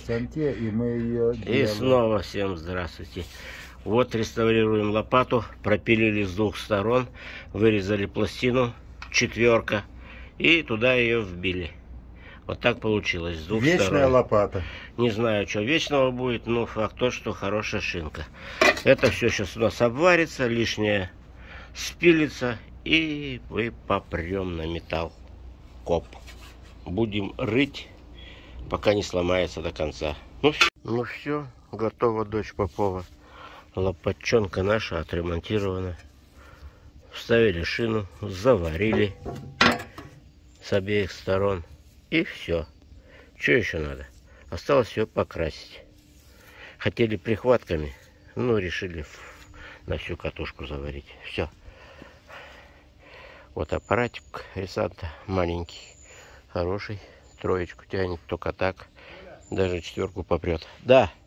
станке, и мы ее И делаем. снова всем здравствуйте. Вот реставрируем лопату, пропилили с двух сторон, вырезали пластину, 4, и туда ее вбили. Вот так получилось, с двух Вечная сторон. лопата. Не знаю, что вечного будет, но факт то, что хорошая шинка. Это все сейчас у нас обварится, лишнее спилится, и мы попрем на металл коп. Будем рыть, пока не сломается до конца. Ну все, готова, дочь Попова. Лопатчонка наша отремонтирована. Вставили шину, заварили с обеих сторон. И все. Что еще надо? Осталось ее покрасить. Хотели прихватками, но решили на всю катушку заварить. Все. Вот аппаратик Ресанта маленький, хороший. 3 тянет только так. Даже 4 попрет. Да.